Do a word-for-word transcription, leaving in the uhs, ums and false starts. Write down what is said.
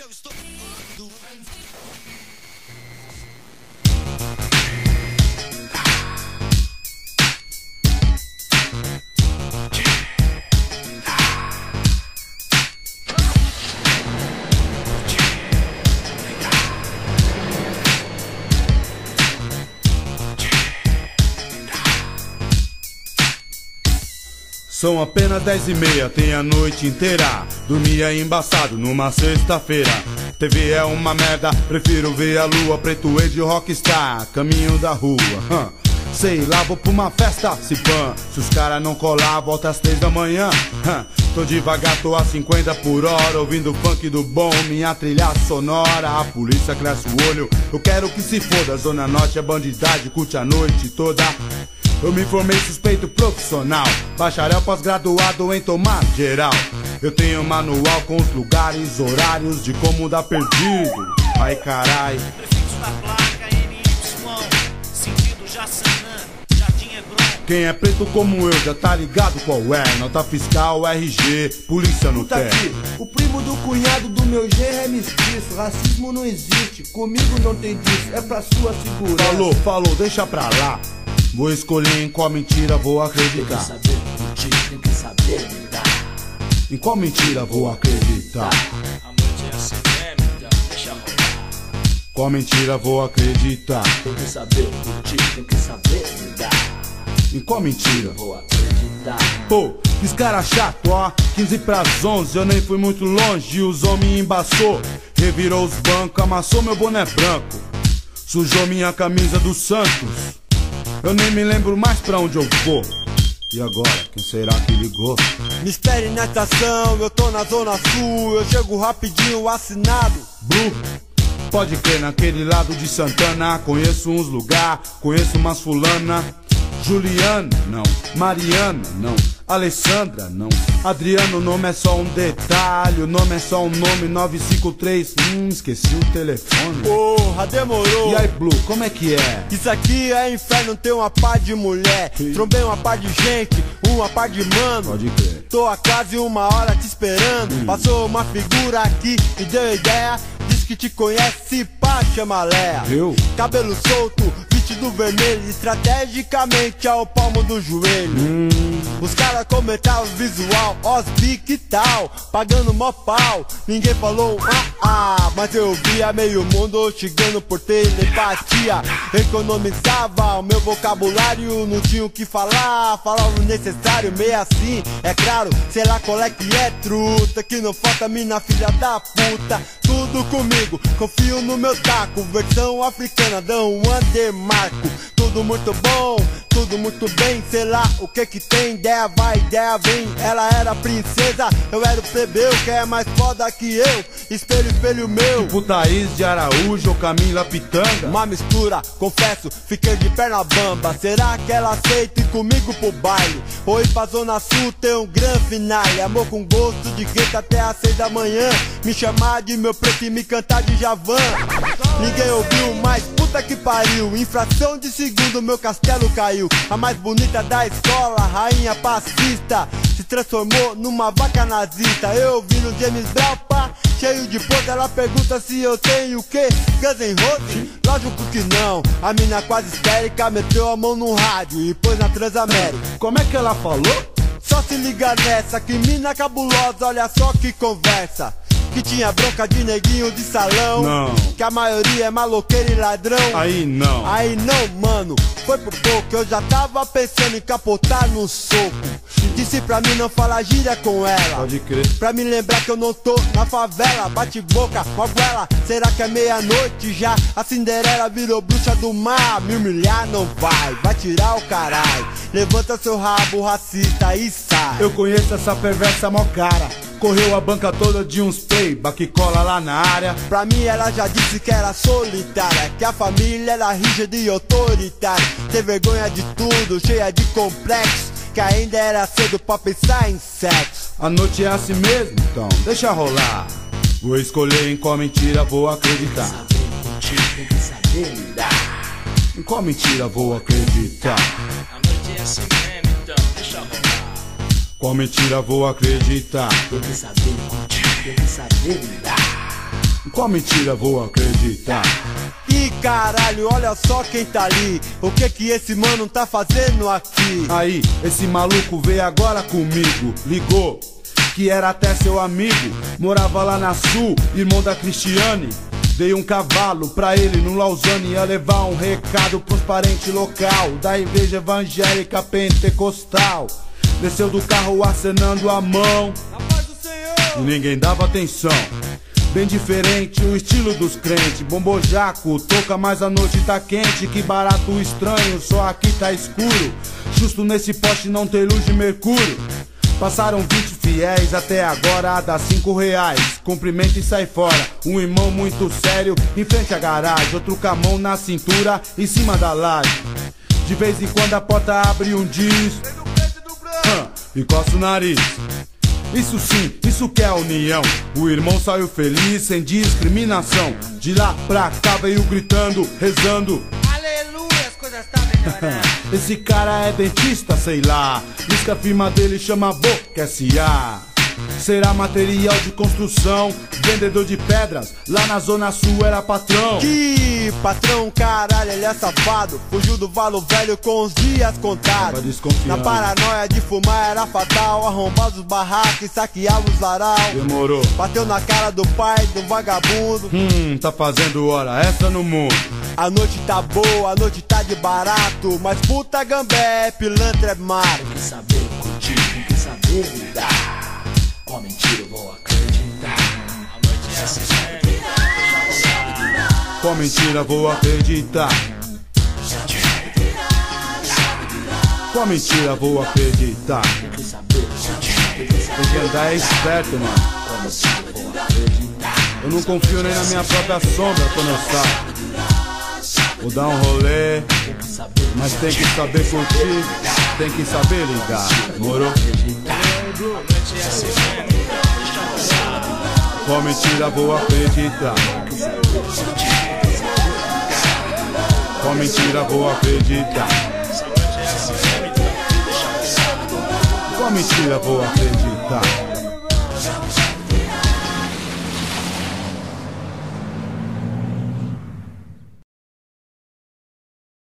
estou... São apenas dez e meia, tem a noite inteira. Dormia embaçado numa sexta-feira. T V é uma merda, prefiro ver a lua. Preto de rockstar, caminho da rua. hum. Sei lá, vou pra uma festa, se pã. Se os caras não colar, volta às três da manhã. hum. Tô devagar, tô a cinquenta por hora, ouvindo funk do bom, minha trilha sonora. A polícia cresce o olho, eu quero que se foda. Zona Norte é bandidagem, curte a noite toda. Eu me formei suspeito profissional, bacharel pós-graduado em tomar geral. Eu tenho manual com os lugares, horários de como dar perdido. Ai carai. Prefixo da placa N Y, sentido Jaçanã, Jardim Hebron. Quem é preto como eu já tá ligado qual é. Nota fiscal, R G, polícia no Tá pé. aqui, o primo do cunhado do meu genro é mestiço. Racismo não existe, comigo não tem disso, é pra sua segurança. Falou, falou, deixa pra lá. Vou escolher em qual mentira vou Tem acreditar. que saber curtir, tem que saber lidar. Em qual mentira vou acreditar. A noite é assim mesmo, então deixa rolar. Qual mentira vou acreditar. Tem que saber curtir, tem que saber lidar. Em qual mentira. Vou acreditar. Pô, que cara chato, ó. quinze pras onze, eu nem fui muito longe. Os homens embaçou, revirou os bancos, amassou meu boné branco, sujou minha camisa do Santos. Eu nem me lembro mais pra onde eu vou. E agora, quem será que ligou? Me espere na estação, eu tô na zona sul. Eu chego rapidinho assinado. Bru, pode crer, naquele lado de Santana. Conheço uns lugar, conheço umas fulana. Juliana, não. Mariana, não. Alessandra, não. Adriano, o nome é só um detalhe. O nome é só um nome, nove cinco três. Hum, esqueci o telefone. Porra, demorou. E aí, Blue, como é que é? Isso aqui é inferno, tem uma par de mulher. Trombei uma par de gente, uma par de mano. Pode crer. Tô há quase uma hora te esperando. Passou uma figura aqui e deu ideia. Diz que te conhece, pá, chama Léa. Eu? Cabelo solto, vestido vermelho, estrategicamente ao palmo do joelho. Hum. Os caras comentaram os visual, os que tal, pagando mó pau. Ninguém falou ah ah, mas eu via meio mundo chegando por telepatia. Economizava o meu vocabulário, não tinha o que falar, falava o necessário, meio assim, é claro. Sei lá qual é que é truta, que não falta mina filha da puta. Tudo comigo, confio no meu taco, versão africana, dão um undermarco. Tudo muito bom, tudo muito bem, sei lá o que que tem. Ideia vai, ideia vem, ela era princesa, eu era o plebeu, que é mais foda que eu. Espelho, espelho meu. Tipo Thaís de Araújo ou Camila Pitanga. Uma mistura, confesso, fiquei de perna bamba. Será que ela aceita ir comigo pro baile? Oi pra Zona Sul, tem um grande finale. Amor com gosto de gueto até às seis da manhã. Me chamar de meu preto e me cantar de Javan. Ninguém ouviu, mas puta que pariu. Em fração de segundo meu castelo caiu. A mais bonita da escola, rainha pacifista, se transformou numa vaca nazista. Eu vi no James Brown, pá, cheio de pose. Ela pergunta se eu tenho o quê? Guns N' Roses? Lógico que não. A mina quase histérica meteu a mão no rádio e pôs na Transamérica. Como é que ela falou? Só se liga nessa, que mina cabulosa, olha só que conversa. Que tinha bronca de neguinho de salão. Não. Que a maioria é maloqueiro e ladrão. Aí não. Aí não, mano, foi por pouco. Eu já tava pensando em capotar no soco. Disse pra mim não falar gíria com ela. Pode crer. Pra me lembrar que eu não tô na favela. Bate boca, magoela. Será que é meia-noite já? A Cinderela virou bruxa do mar. Me humilhar não vai, vai tirar o caralho. Levanta seu rabo, racista, e sai. Eu conheço essa perversa mó cara. Correu a banca toda de uns playba que cola lá na área. Pra mim ela já disse que era solitária, que a família era rígida e autoritária. Tem vergonha de tudo, cheia de complexo, que ainda era cedo pra pensar em sexo. A noite é assim mesmo, então deixa rolar. Vou escolher em qual mentira vou acreditar. Saber curtir, tem que saber lidar. Em qual mentira vou acreditar. A noite é assim mesmo, então deixa rolar. Qual mentira vou acreditar. Tem que saber curtir, tem que saber lidar. Qual mentira vou acreditar? Ih, caralho, olha só quem tá ali. O que que esse mano tá fazendo aqui? Aí, esse maluco veio agora comigo. Ligou que era até seu amigo. Morava lá na Sul, irmão da Cristiane. Dei um cavalo pra ele no Lausanne. Ia levar um recado pros parentes local da igreja evangélica pentecostal. Desceu do carro acenando a mão e ninguém dava atenção. Bem diferente o estilo dos crentes. Bombojaco, toca mas a noite tá quente. Que barato estranho, só aqui tá escuro. Justo nesse poste não tem luz de mercúrio. Passaram vinte fiéis, até agora dá cinco reais. Cumprimenta e sai fora, um irmão muito sério em frente à garagem. Outro com a mão na cintura, em cima da laje. De vez em quando a porta abre um diz hum, e coça o nariz. Isso sim, isso que é união. O irmão saiu feliz, sem discriminação. De lá pra cá veio gritando, rezando. Aleluia, as coisas tá melhorando. Esse cara é dentista, sei lá. Diz que a firma dele chama Boca S A. Será material de construção, vendedor de pedras. Lá na zona sul era patrão. Que patrão, caralho, ele é safado. Fugiu do valo velho com os dias contados. Na paranoia de fumar era fatal. Arrombava os barracos e saqueava os laral. Demorou. Bateu na cara do pai do vagabundo. Hum, tá fazendo hora extra no mundo. A noite tá boa, a noite tá de barato. Mas puta gambé, pilantra é mato. Tem que saber curtir, tem que saber lidar. Com mentira eu vou acreditar. Com mentira vou acreditar. Com mentira vou acreditar. Tem que saber curtir, tem que saber Tem que andar esperto, mano. com mentira eu vou acreditar. Eu não confio nem na minha própria sombra quando eu saio. Vou dar um rolê, Tem que saber, mas tem que saber curtir, tem que saber lidar. Morou? Com mentira vou acreditar. Com mentira vou acreditar. Com mentira vou acreditar.